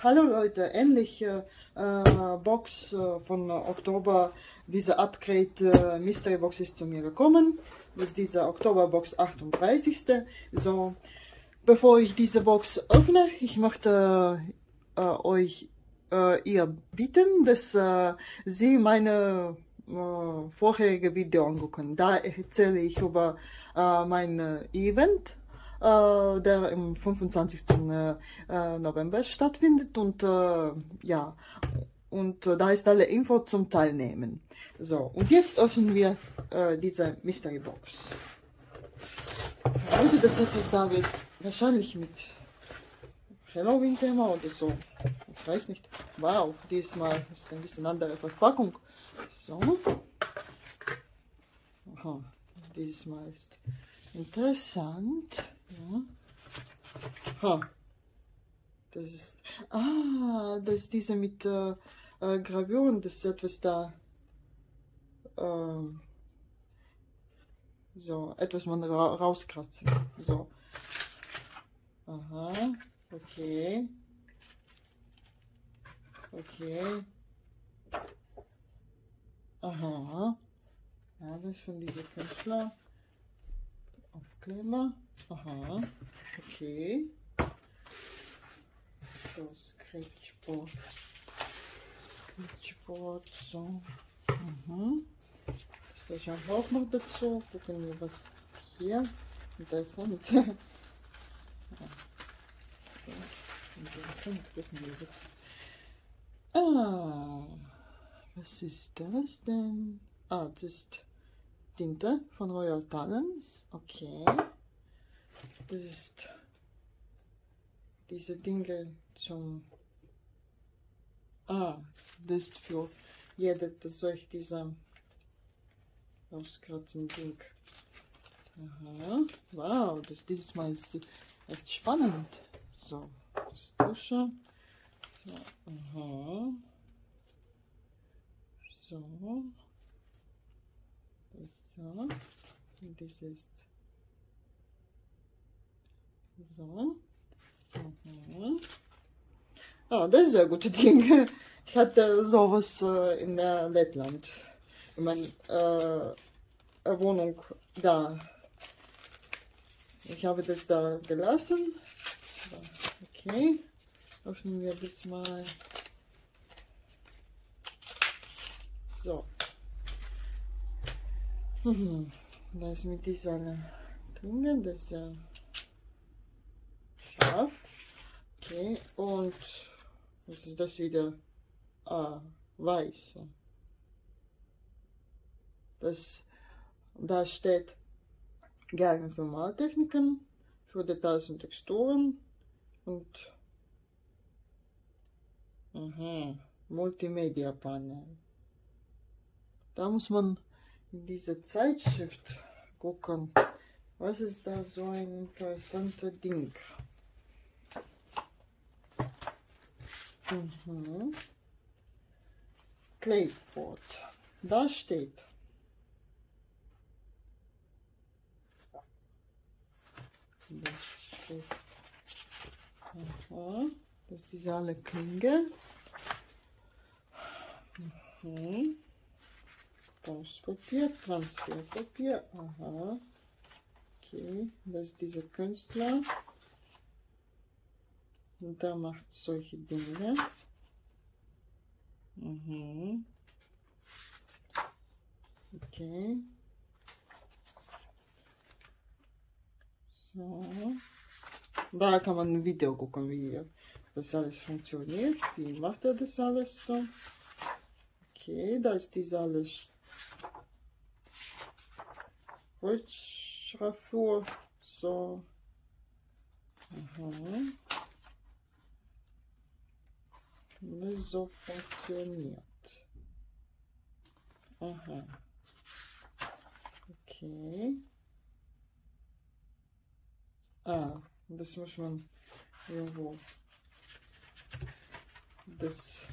Hallo Leute, endlich Box von Oktober. Diese Upgrade Mystery Box ist zu mir gekommen. Das ist diese Oktober Box 38. So, bevor ich diese Box öffne, ich möchte euch ihr bitten, dass Sie meine vorherige Video angucken. Da erzähle ich über mein Event, der am 25. November stattfindet, und ja, und da ist alle Info zum Teilnehmen. So, und jetzt öffnen wir diese Mystery Box. Heute das etwas da wird, wahrscheinlich mit Halloween-Thema oder so. Ich weiß nicht. Wow, diesmal ist ein bisschen andere Verpackung. So. Aha, dieses Mal ist interessant. Ja. Ha. Das ist. Ah, das ist diese mit Gravuren. Das ist etwas da. So, etwas man rauskratzen. So. Aha. Okay. Okay. Aha. Ja, das ist von dieser Künstler. Aufkleber. Aha. Okay. So, Sketchboard. Sketchboard, so. Mhm. Das schauen wir auch noch dazu. Gucken wir, was hier interessant. Ja. So. Interessant. Gucken wir, was ist. Ah. Was ist das denn? Ah, das ist Tinte von Royal Talens. Okay. Das ist diese Dinge zum... Ah, das ist für jeder, das soll ich dieser auskratzen Ding. Aha. Wow, das dieses Mal ist echt spannend. So, das Dusche. So, aha. So. So. Und das ist so. Mhm. Ah, das ist ein gutes Ding. Ich hatte sowas in Lettland. In meiner Wohnung da. Ich habe das da gelassen. Okay. Öffnen wir das mal. So. Das ist mit dieser Klinge, das ist ja scharf. Okay, und was ist das wieder? Ah, weiß. Das, da steht geeignet für Maltechniken, für Details und Texturen und Multimedia-Panel. Da muss man in diese Zeitschrift gucken. Was ist da so ein interessantes Ding? Clayboard. Da steht. Das steht. Aha. Das ist diese alle Klinge. Pauspapier, Transferpapier. Aha. Okay. Das ist dieser Künstler. Und da macht solche Dinge. Okay. So. Da kann man ein Video gucken, wie das alles funktioniert. Wie macht er das alles so? Okay, da ist diese alles Kreuzschraffur. So. Aha. Das so funktioniert. Aha. Okay. Ah, das muss man irgendwo. Das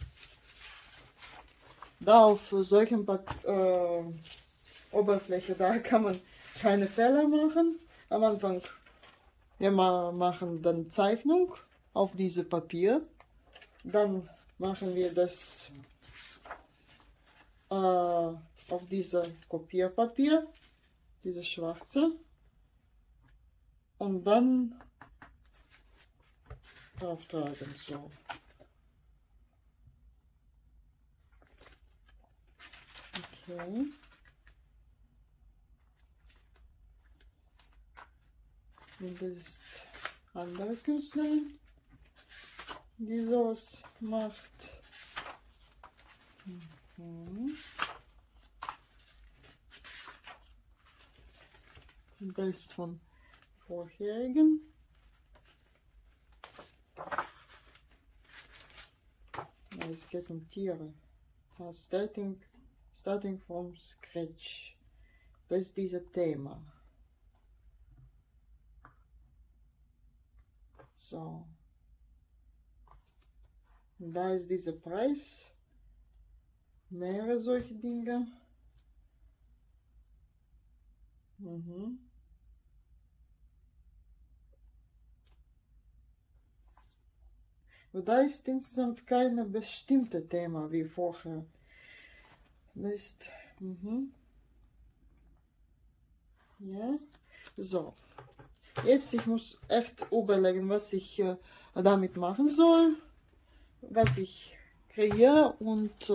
da auf solchen Oberfläche, da kann man keine Fehler machen. Am Anfang wir machen dann Zeichnung auf diese Papier. Dann machen wir das auf diese Kopierpapier, diese schwarze, und dann auftragen, so. Okay. Und das ist andere Künstlerin, die sowas macht. Und das ist von vorherigen. Ja, es geht um Tiere. Starting from scratch. Das ist dieses Thema. So. Und da ist dieser Preis. Mehrere solche Dinge. Aber da ist insgesamt kein bestimmtes Thema wie vorher. Das ist, ja, so. Jetzt, ich muss echt überlegen, was ich damit machen soll, was ich kreiere, und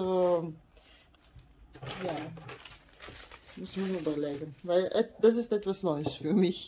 ja, muss man überlegen, weil das ist etwas Neues für mich.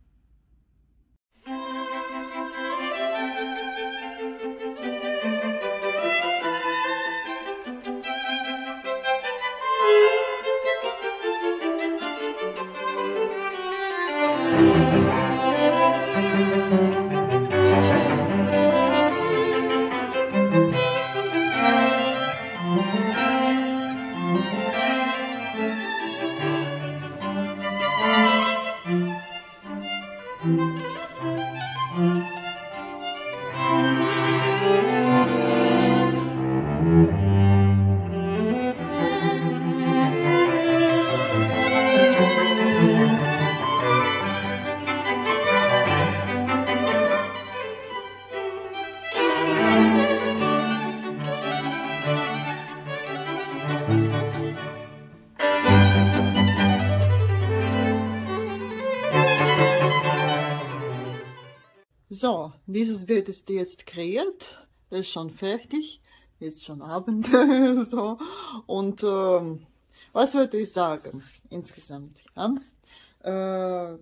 So, dieses Bild ist jetzt kreiert, das ist schon fertig, jetzt schon Abend, so, und was wollte ich sagen insgesamt? Ja?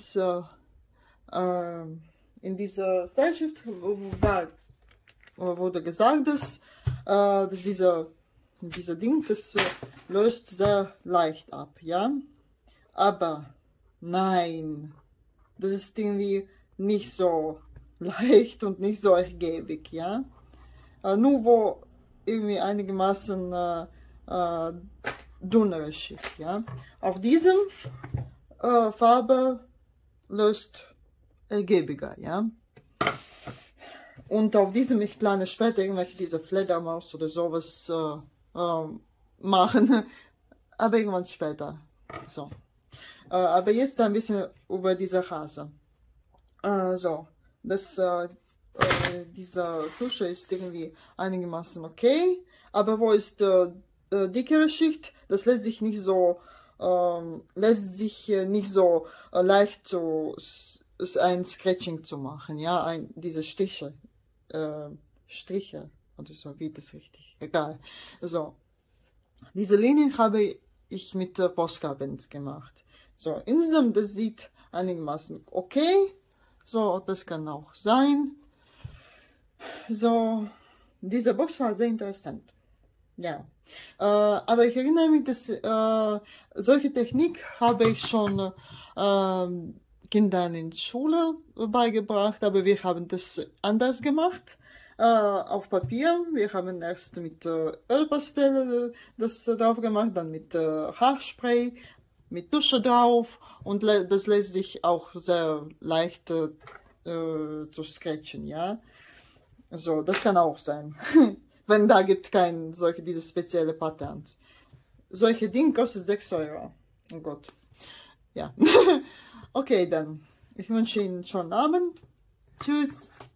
In dieser Zeitschrift wurde gesagt, dass dieser Ding, das löst sehr leicht ab, ja, aber nein, das ist irgendwie nicht so leicht und nicht so ergiebig, ja. Nur wo irgendwie einigermaßen dünnere Schicht, ja. Auf diesem Farbe löst ergiebiger, ja. Und auf diesem, ich plane später irgendwelche diese Fledermaus oder sowas machen, aber irgendwann später, so. Aber jetzt ein bisschen über diese Hase. So, diese Tusche ist irgendwie einigermaßen okay, aber wo ist die dickere Schicht, das lässt sich nicht so leicht ein Scratching zu machen, ja, diese Striche oder so, wie das richtig, egal. So, diese Linien habe ich mit Postkabels gemacht. So, insgesamt, das sieht einigermaßen okay. So, das kann auch sein. So, diese Box war sehr interessant. Ja, aber ich erinnere mich, dass solche Technik habe ich schon Kindern in der Schule beigebracht, aber wir haben das anders gemacht. Auf Papier. Wir haben erst mit Ölpastelle das drauf gemacht, dann mit Haarspray, mit Tusche drauf, und das lässt sich auch sehr leicht zu scratchen, ja. So, das kann auch sein, wenn da gibt diese spezielle Patterns. Solche Dinge kosten 6 Euro. Oh Gott. Ja. Okay, dann. Ich wünsche Ihnen einen schönen Abend. Tschüss.